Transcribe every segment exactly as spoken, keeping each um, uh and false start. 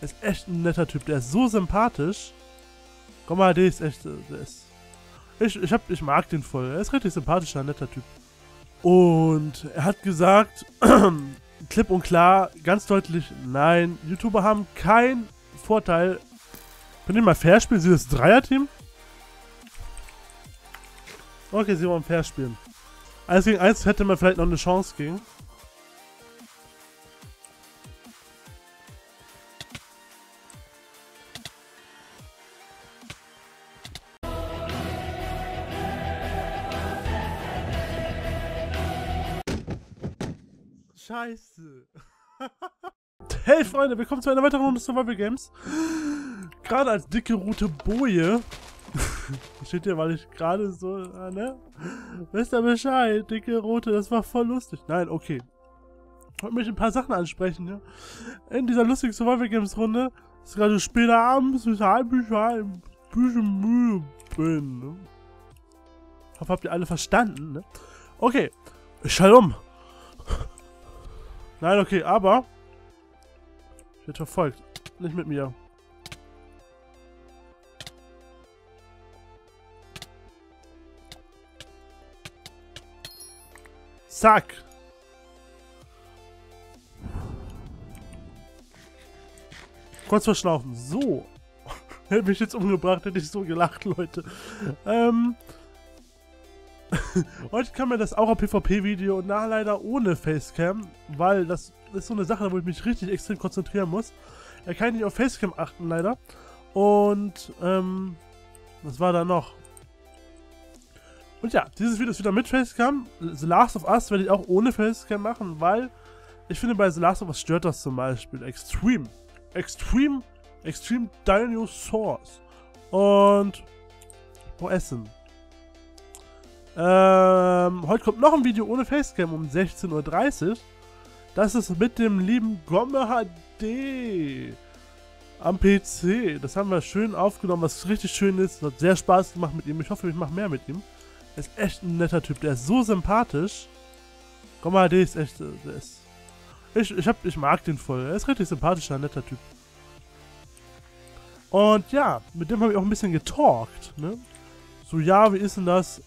Ist echt ein netter Typ. Der ist so sympathisch. Komm mal, der ist echt... Der ist, ich, ich, hab, ich mag den voll. Er ist richtig sympathischer, netter Typ. Und er hat gesagt, klipp und klar, ganz deutlich, nein, YouTuber haben keinen Vorteil. Könnt ihr mal fair spielen? Sie das Dreier-Team? Okay, sie wollen fair spielen. eins gegen eins hätte man vielleicht noch eine Chance gegen. Scheiße. Hey Freunde, willkommen zu einer weiteren Runde Survival Games. Gerade als dicke rote Boje. Steht hier, weil ich gerade so, ne? Wisst ihr Bescheid? Dicke rote, das war voll lustig. Nein, okay. Ich wollte mich ein paar Sachen ansprechen, ja? In dieser lustigen Survival Games Runde ist gerade später abends, weshalb ich ein bisschen müde bin, ne? Ich hoffe, habt ihr alle verstanden, ne? Okay, ich schalte um. Nein, okay, aber ich werde verfolgt. Nicht mit mir. Zack. Kurz verschnaufen. So. Hätte mich jetzt umgebracht, hätte ich so gelacht, Leute. Ähm. Heute kam mir das auch auf PvP-Video und na, leider ohne Facecam, weil das ist so eine Sache, wo ich mich richtig extrem konzentrieren muss. Da kann ich nicht auf Facecam achten, leider. Und, ähm, was war da noch? Und ja, dieses Video ist wieder mit Facecam. The Last of Us werde ich auch ohne Facecam machen, weil ich finde, bei The Last of Us stört das zum Beispiel extrem. Extrem, extrem Dinosaurs. Und, wo essen? Ähm, heute kommt noch ein Video ohne Facecam um sechzehn Uhr dreißig. Das ist mit dem lieben Gomme H D am P C. Das haben wir schön aufgenommen, was richtig schön ist. Hat sehr Spaß gemacht mit ihm. Ich hoffe, ich mache mehr mit ihm. Er ist echt ein netter Typ. Der ist so sympathisch. Gomme H D ist echt... Der ist, ich, ich, hab, ich mag den voll. Er ist richtig sympathischer, netter Typ. Und ja, mit dem habe ich auch ein bisschen getalkt. Ne? So, ja, wie ist denn das?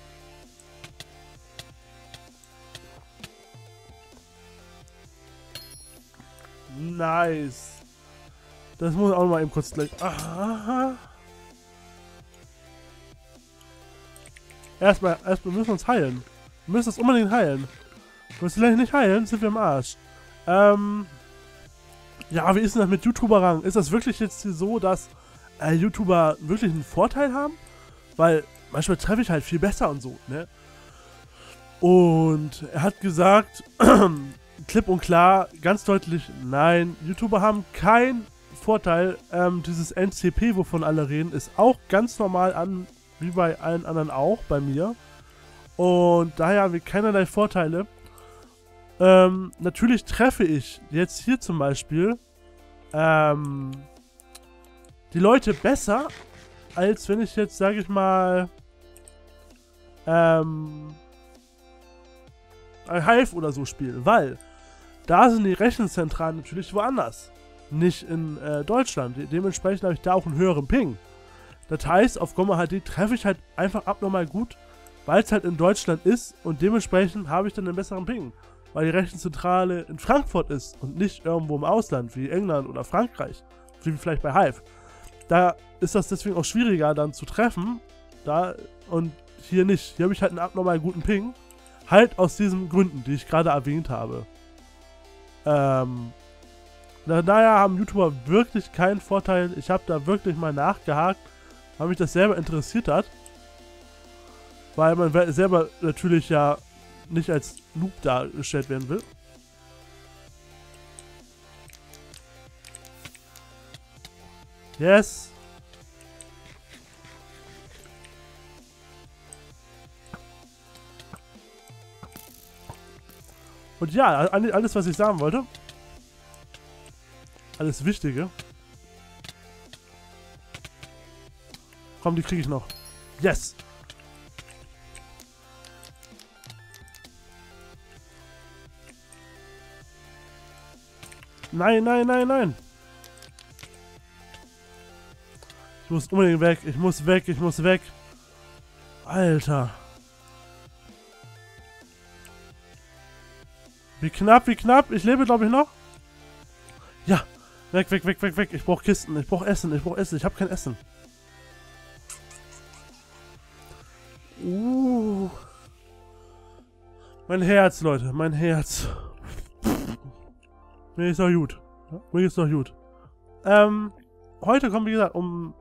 Nice. Das muss ich auch mal eben kurz gleich... Aha. Erstmal, erstmal müssen wir uns heilen. Wir müssen uns unbedingt heilen. Wenn wir uns gleich nicht heilen, sind wir im Arsch. Ähm... Ja, wie ist denn das mit YouTuber-Rang? Ist das wirklich jetzt so, dass äh, YouTuber wirklich einen Vorteil haben? Weil manchmal treffe ich halt viel besser und so, ne? Und er hat gesagt... klipp und klar, ganz deutlich, nein, YouTuber haben keinen Vorteil. Ähm, dieses N C P, wovon alle reden, ist auch ganz normal an, wie bei allen anderen auch, bei mir. Und daher haben wir keinerlei Vorteile. Ähm, natürlich treffe ich jetzt hier zum Beispiel ähm, die Leute besser, als wenn ich jetzt, sage ich mal, ähm, ein Hive oder so spiele, weil da sind die Rechenzentralen natürlich woanders, nicht in äh, Deutschland. Dementsprechend habe ich da auch einen höheren Ping. Das heißt, auf Gomme H D treffe ich halt einfach abnormal gut, weil es halt in Deutschland ist und dementsprechend habe ich dann einen besseren Ping, weil die Rechenzentrale in Frankfurt ist und nicht irgendwo im Ausland, wie England oder Frankreich, wie vielleicht bei Hive. Da ist das deswegen auch schwieriger dann zu treffen, da und hier nicht. Hier habe ich halt einen abnormal guten Ping. Halt aus diesen Gründen, die ich gerade erwähnt habe. Ähm, daher haben YouTuber wirklich keinen Vorteil. Ich habe da wirklich mal nachgehakt, weil mich das selber interessiert hat. Weil man selber natürlich ja nicht als Noob dargestellt werden will. Yes. Und ja, alles, was ich sagen wollte. Alles Wichtige. Komm, die kriege ich noch. Yes! Nein, nein, nein, nein! Ich muss unbedingt weg. Ich muss weg. Ich muss weg. Alter. Wie knapp, wie knapp. Ich lebe, glaube ich, noch. Ja. Weg, weg, weg, weg, weg. Ich brauche Kisten. Ich brauche Essen. Ich brauche Essen. Ich habe kein Essen. Uh. Mein Herz, Leute. Mein Herz. Mir ist doch gut. Mir ist doch gut. Ähm, heute kommt, wie gesagt, um...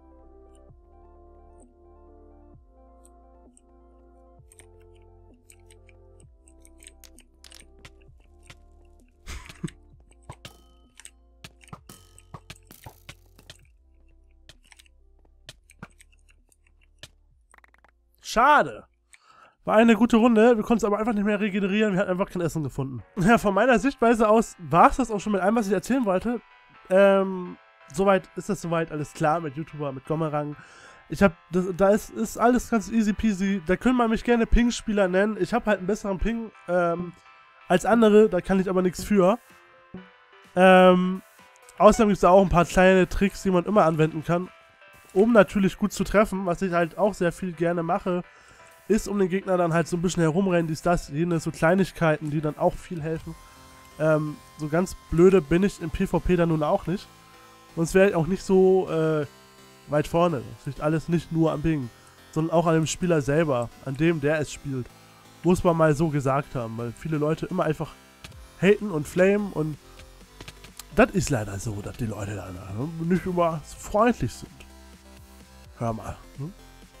Schade. War eine gute Runde, wir konnten es aber einfach nicht mehr regenerieren, wir hatten einfach kein Essen gefunden. Ja, von meiner Sichtweise aus war es das auch schon mit allem, was ich erzählen wollte. Ähm, soweit ist das soweit alles klar mit YouTuber, mit Gomerang. Ich hab, das, da ist, ist alles ganz easy peasy. Da können man mich gerne Ping-Spieler nennen. Ich habe halt einen besseren Ping ähm, als andere, da kann ich aber nichts für. Ähm, außerdem gibt es da auch ein paar kleine Tricks, die man immer anwenden kann, um natürlich gut zu treffen, was ich halt auch sehr viel gerne mache, ist um den Gegner dann halt so ein bisschen herumrennen, dies, das, jene, so Kleinigkeiten, die dann auch viel helfen. Ähm, so ganz blöde bin ich im PvP dann nun auch nicht. Sonst wäre ich auch nicht so äh, weit vorne. Das liegt alles nicht nur am Ping, sondern auch an dem Spieler selber, an dem, der es spielt. Muss man mal so gesagt haben, weil viele Leute immer einfach haten und flamen und das ist leider so, dass die Leute dann nicht immer so freundlich sind. Hör mal. Hm?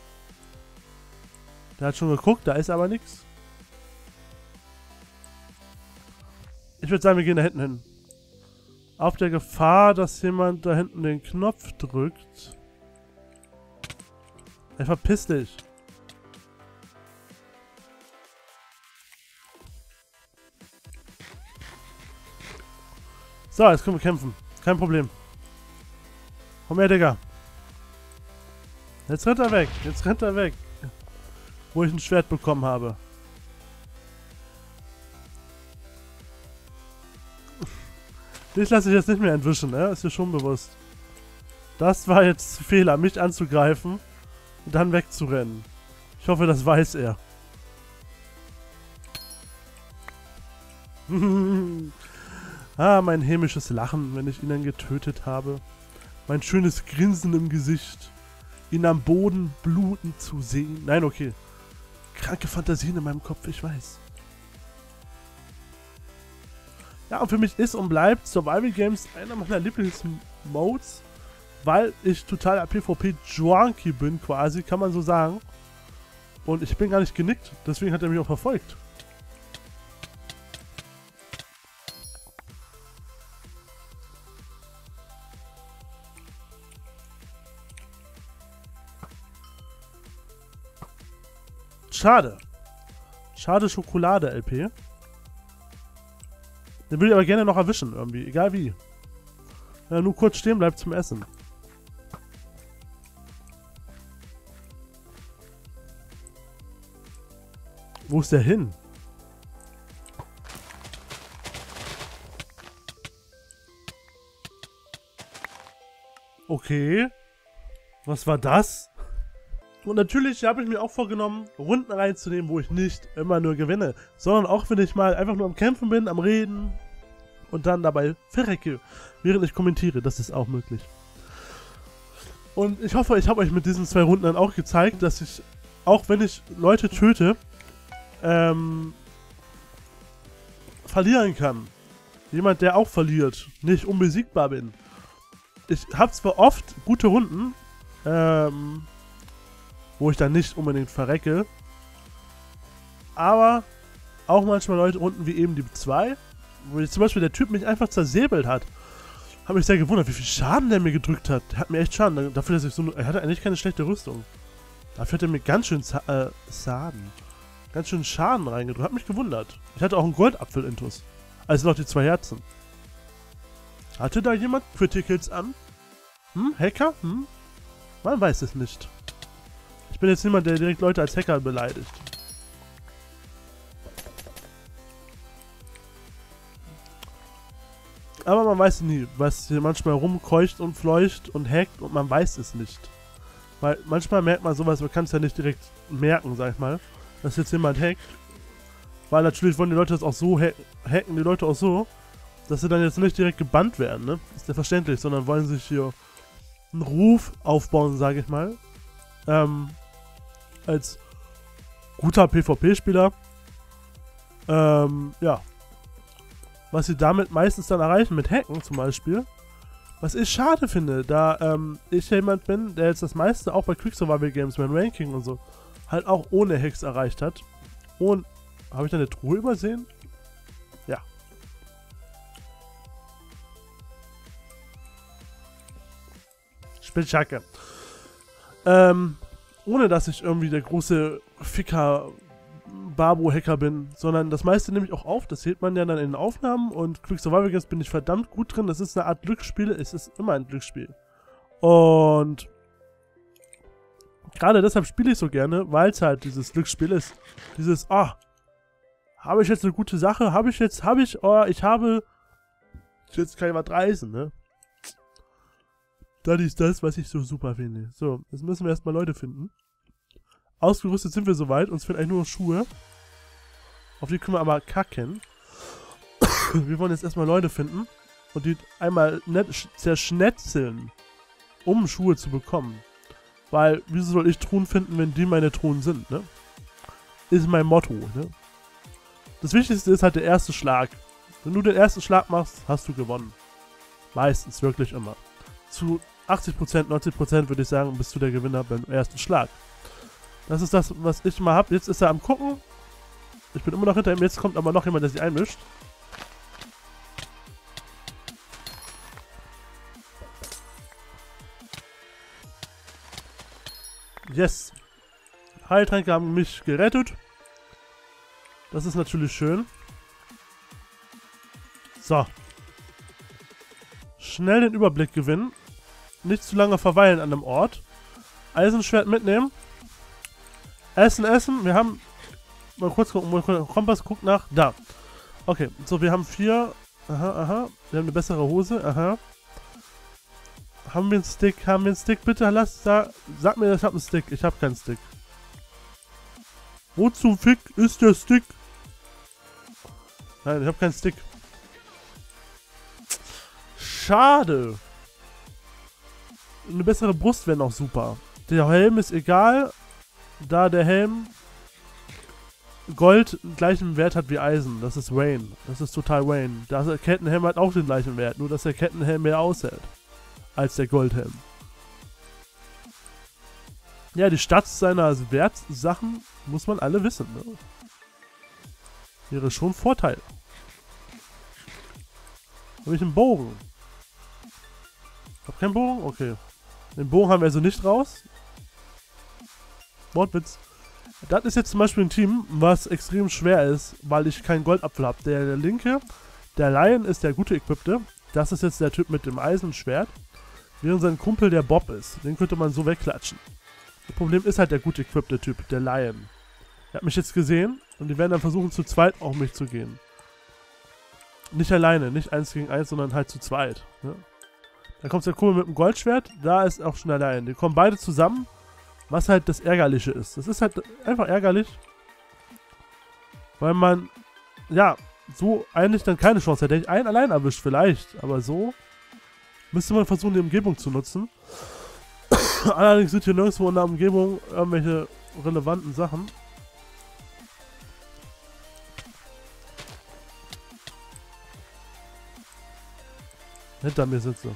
Der hat schon geguckt, da ist aber nichts. Ich würde sagen, wir gehen da hinten hin. Auf der Gefahr, dass jemand da hinten den Knopf drückt. Ey, verpiss dich. So, jetzt können wir kämpfen. Kein Problem. Komm her, Digga. Jetzt rennt er weg. Jetzt rennt er weg. Wo ich ein Schwert bekommen habe. Dich lasse ich jetzt nicht mehr entwischen, ne? Ist dir schon bewusst. Das war jetzt ein Fehler, mich anzugreifen und dann wegzurennen. Ich hoffe, das weiß er. Ah, mein hämisches Lachen, wenn ich ihn dann getötet habe. Mein schönes Grinsen im Gesicht. Ihn am Boden bluten zu sehen. Nein, okay. Kranke Fantasien in meinem Kopf, ich weiß. Ja, und für mich ist und bleibt Survival Games einer meiner Lieblingsmodes, weil ich totaler PvP-Junkie bin, quasi, kann man so sagen. Und ich bin gar nicht genickt, deswegen hat er mich auch verfolgt. Schade. Schade Schokolade, L P. Den will ich aber gerne noch erwischen, irgendwie. Egal wie. Wenn er nur kurz stehen bleibt zum Essen. Wo ist der hin? Okay. Was war das? Und natürlich habe ich mir auch vorgenommen, Runden reinzunehmen, wo ich nicht immer nur gewinne, sondern auch, wenn ich mal einfach nur am Kämpfen bin, am Reden und dann dabei verrecke, während ich kommentiere. Das ist auch möglich. Und ich hoffe, ich habe euch mit diesen zwei Runden dann auch gezeigt, dass ich, auch wenn ich Leute töte, ähm, verlieren kann. Jemand, der auch verliert, nicht unbesiegbar bin. Ich habe zwar oft gute Runden, ähm... wo ich dann nicht unbedingt verrecke. Aber auch manchmal Leute unten wie eben die zwei, wo jetzt zum Beispiel der Typ mich einfach zersäbelt hat. Habe mich sehr gewundert, wie viel Schaden der mir gedrückt hat. Der hat mir echt Schaden. Dafür, dass ich so... Er hatte eigentlich keine schlechte Rüstung. Dafür hat er mir ganz schön äh, Schaden. Ganz schön Schaden reingedrückt. Hat mich gewundert. Ich hatte auch einen Goldapfel-Intus. Also noch die zwei Herzen. Hatte da jemand Criticals an? Hm? Hacker? Hm? Man weiß es nicht. Ich bin jetzt niemand, der direkt Leute als Hacker beleidigt. Aber man weiß nie, was hier manchmal rumkeucht und fleucht und hackt und man weiß es nicht. Weil manchmal merkt man sowas, man kann es ja nicht direkt merken, sag ich mal, dass jetzt jemand hackt. Weil natürlich wollen die Leute das auch so hacken, hacken die Leute auch so, dass sie dann jetzt nicht direkt gebannt werden, ne? Ist ja verständlich, sondern wollen sich hier einen Ruf aufbauen, sage ich mal. Ähm, als guter PvP-Spieler. Ähm, ja. Was sie damit meistens dann erreichen, mit Hacken zum Beispiel. Was ich schade finde, da ähm, ich jemand bin, der jetzt das meiste auch bei Quick Survival Games, mein Ranking und so, halt auch ohne Hacks erreicht hat. Und habe ich da eine Truhe übersehen? Ja. Spitzschacke. Ähm, ohne dass ich irgendwie der große Ficker Babo-Hacker bin, sondern das meiste nehme ich auch auf, das sieht man ja dann in den Aufnahmen und Quick Survival Games bin ich verdammt gut drin, das ist eine Art Glücksspiel, es ist immer ein Glücksspiel. Und gerade deshalb spiele ich so gerne, weil es halt dieses Glücksspiel ist. Dieses, ah, habe ich jetzt eine gute Sache, habe ich jetzt, habe ich, oh, ich habe, jetzt kann ich was reißen, ne? Das ist das, was ich so super finde. So, jetzt müssen wir erstmal Leute finden. Ausgerüstet sind wir soweit, uns fehlen eigentlich nur noch Schuhe. Auf die können wir aber kacken. Wir wollen jetzt erstmal Leute finden und die einmal nett zerschnetzeln, um Schuhe zu bekommen. Weil, wieso soll ich Truhen finden, wenn die meine Truhen sind, ne? Ist mein Motto, ne? Das Wichtigste ist halt der erste Schlag. Wenn du den ersten Schlag machst, hast du gewonnen. Meistens, wirklich immer. Zu achtzig Prozent, neunzig Prozent würde ich sagen, bist du der Gewinner beim ersten Schlag. Das ist das, was ich mal habe. Jetzt ist er am Gucken. Ich bin immer noch hinter ihm. Jetzt kommt aber noch jemand, der sich einmischt. Yes. Heiltränke haben mich gerettet. Das ist natürlich schön. So. Schnell den Überblick gewinnen. Nicht zu lange verweilen an einem Ort. Eisenschwert mitnehmen. Essen, essen. Wir haben... Mal kurz gucken. Kompass guckt nach. Da. Okay. So, wir haben vier. Aha, aha. Wir haben eine bessere Hose. Aha. Haben wir einen Stick? Haben wir einen Stick? Bitte lass da. Sag mir, ich habe einen Stick. Ich habe keinen Stick. Wo zum Fick ist der Stick? Nein, ich habe keinen Stick. Schade. Eine bessere Brust wäre noch super. Der Helm ist egal, da der Helm Gold gleichen Wert hat wie Eisen. Das ist Wayne. Das ist total Wayne. Der Kettenhelm hat auch den gleichen Wert, nur dass der Kettenhelm mehr aushält als der Goldhelm. Ja, die Stats seiner Wertsachen muss man alle wissen. Ne? Wäre schon Vorteil. Habe ich einen Bogen? Hab keinen Bogen? Okay. Den Bogen haben wir also nicht raus. Wortwitz. Das ist jetzt zum Beispiel ein Team, was extrem schwer ist, weil ich keinen Goldapfel habe. Der, der linke, der Lion ist der gute Equipte. Das ist jetzt der Typ mit dem Eisenschwert. Während sein Kumpel der Bob ist. Den könnte man so wegklatschen. Das Problem ist halt der gut equipte Typ, der Lion. Er hat mich jetzt gesehen und die werden dann versuchen, zu zweit auf mich zu gehen. Nicht alleine, nicht eins gegen eins, sondern halt zu zweit. Ne? Da kommt der Kumpel mit dem Goldschwert, da ist auch schon der Lion. Die kommen beide zusammen, was halt das Ärgerliche ist. Das ist halt einfach ärgerlich, weil man, ja, so eigentlich dann keine Chance hätte. Hätte ich einen allein erwischt vielleicht, aber so müsste man versuchen, die Umgebung zu nutzen. Allerdings sind hier nirgendwo in der Umgebung irgendwelche relevanten Sachen. Hinter mir sitze.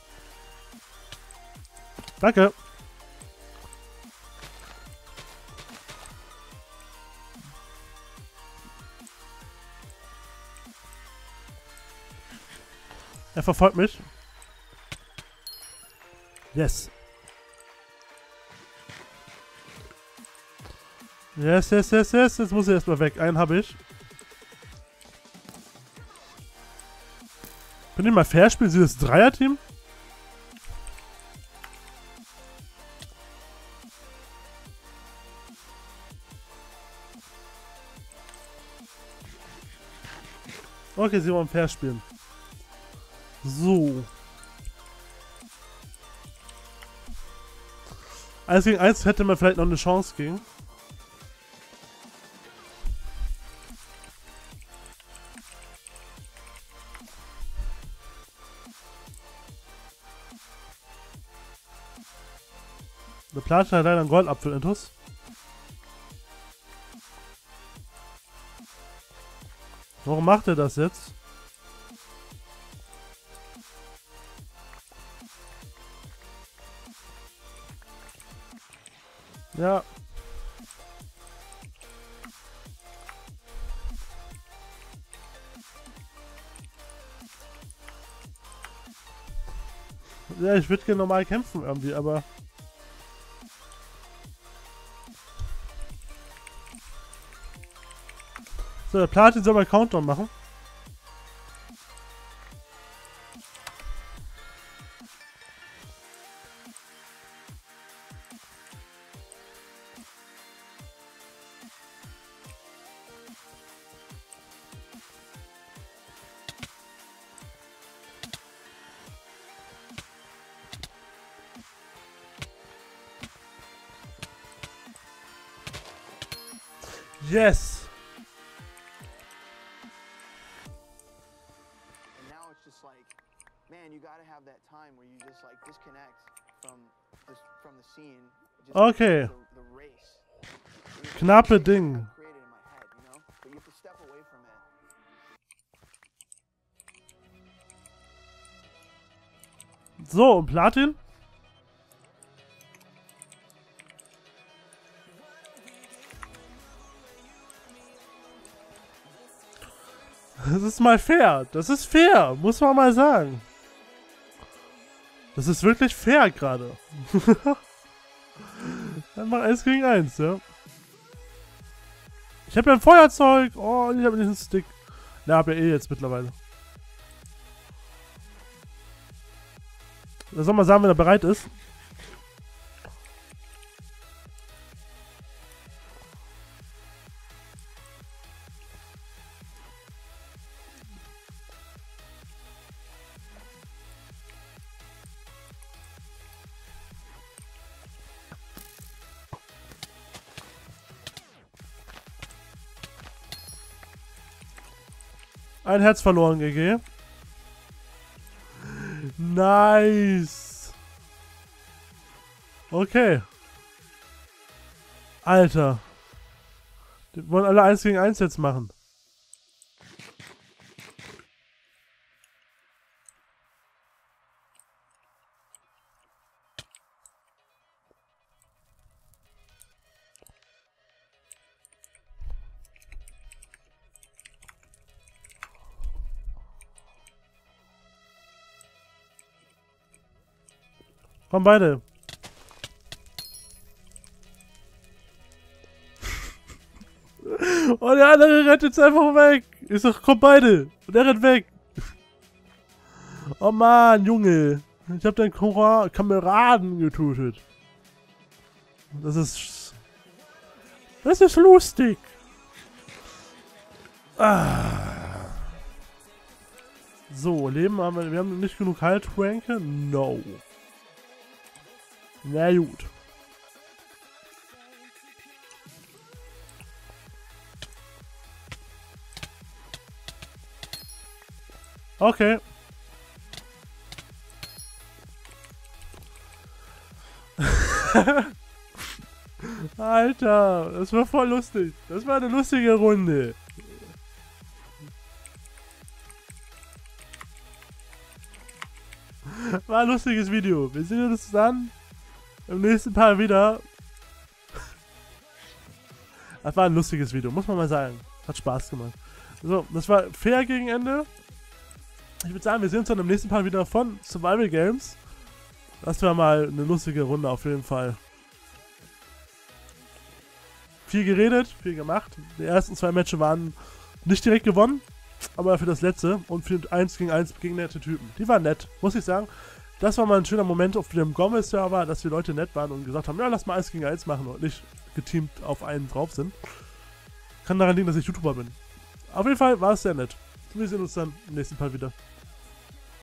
Danke. Er verfolgt mich. Yes. Yes, yes, yes, yes. Jetzt muss er erstmal weg. Einen habe ich. Können die mal fair spielen? Sie das Dreier-Team? Okay, sie wollen fair spielen. So. eins gegen eins hätte man vielleicht noch eine Chance gegen. Der Platin hat leider einen Goldapfel intus. Warum macht er das jetzt? Ja. Ja, ich würde gerne normal kämpfen irgendwie, aber... So, der Platin soll mal Countdown machen. Yes! Okay. Knappe Ding. So, und Platin? Das ist mal fair. Das ist fair, muss man mal sagen. Das ist wirklich fair gerade. Dann mach eins gegen eins, ja. Ich habe ja ein Feuerzeug. Oh, ich habe nicht einen Stick. Na, hab ja eh jetzt mittlerweile. Da soll man sagen, wenn er bereit ist. Ein Herz verloren, G G. Nice. Okay. Alter. Die wollen alle eins gegen eins jetzt machen. Komm beide. Und der andere rennt jetzt einfach weg. Ich sag, komm beide. Und er rennt weg. Oh Mann, Junge. Ich hab deinen Kamera Kameraden getötet. Das ist... Das ist lustig. Ah. So, Leben haben wir... Wir haben nicht genug Heiltränke? No. Na gut. Okay. Alter, das war voll lustig. Das war eine lustige Runde. War ein lustiges Video. Wir sehen uns dann im nächsten Part wieder. Das war ein lustiges Video, muss man mal sagen. Hat Spaß gemacht. So, das war fair gegen Ende. Ich würde sagen, wir sehen uns dann im nächsten Part wieder von Survival Games. Das war mal eine lustige Runde auf jeden Fall. Viel geredet, viel gemacht. Die ersten zwei Matches waren nicht direkt gewonnen, aber für das letzte und für eins gegen eins gegen nette Typen. Die waren nett, muss ich sagen. Das war mal ein schöner Moment auf dem Gommel-Server, dass die Leute nett waren und gesagt haben, ja, lass mal eins gegen eins machen und nicht geteamt auf einen drauf sind. Kann daran liegen, dass ich YouTuber bin. Auf jeden Fall war es sehr nett. Wir sehen uns dann im nächsten Part wieder.